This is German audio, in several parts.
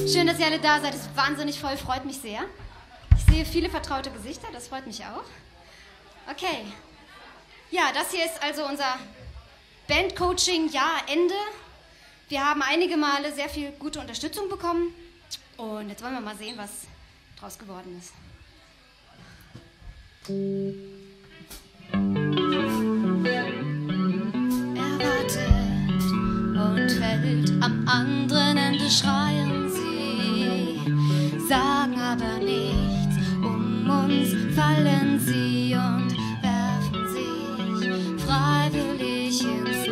Schön, dass ihr alle da seid. Es ist wahnsinnig voll, freut mich sehr. Ich sehe viele vertraute Gesichter, das freut mich auch. Okay. Ja, das hier ist also unser Bandcoaching-Jahr-Ende. Wir haben einige Male sehr viel gute Unterstützung bekommen. Und jetzt wollen wir mal sehen, was draus geworden ist. Er wartet und fällt am anderen Ende, schreien sie, sagen aber nichts. Um uns fallen sie und werfen sich freiwillig ins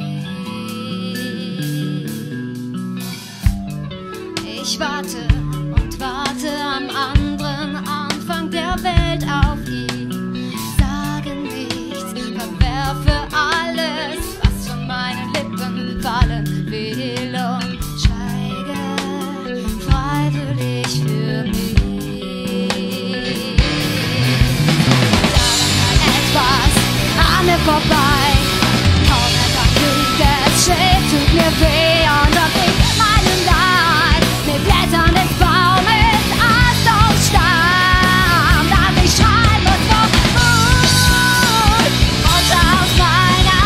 Licht. Ich warte und warte am anderen Anfang der Welt auf ihn. Sage nichts, verwerfe alles, was von meinen Lippen fallen will, und schweige freiwillig für mich. Daran etwas an mir vorbei, kaum etwas liegt, es schlägt, tut mir weh, und ob ich meinen Leib mit Blättern des Baumes Ast auf Stamm, dass ich schreien muss vor Mut und aus meiner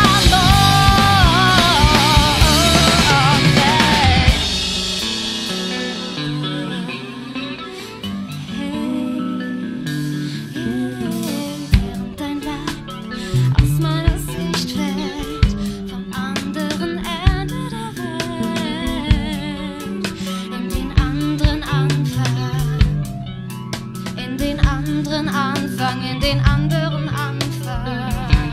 Während dein Leib aus meiner Sicht fällt, vom anderen Ende der Welt, in den anderen Anfang, in den anderen Anfang, in den anderen Anfang.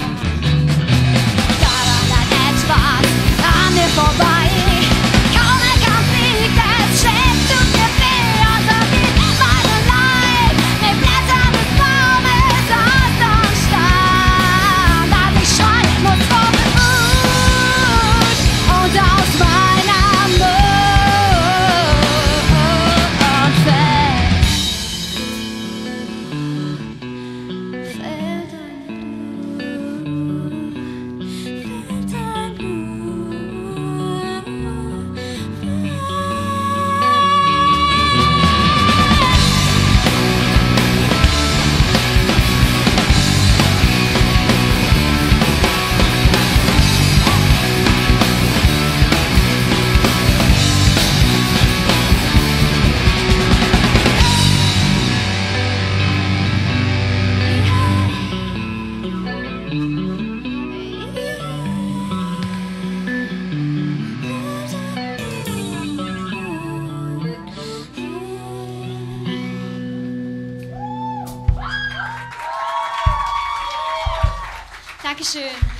Daran lag etwas an mir vorbei, kaum erkannt liegt, es schlägt, tut mir weh, und ob ich meinen Leib mit Blättern des Baumes aus und Stamm, dass ich schreien muss vor Mut und aus meiner Not fällt dein Blut. Dankeschön.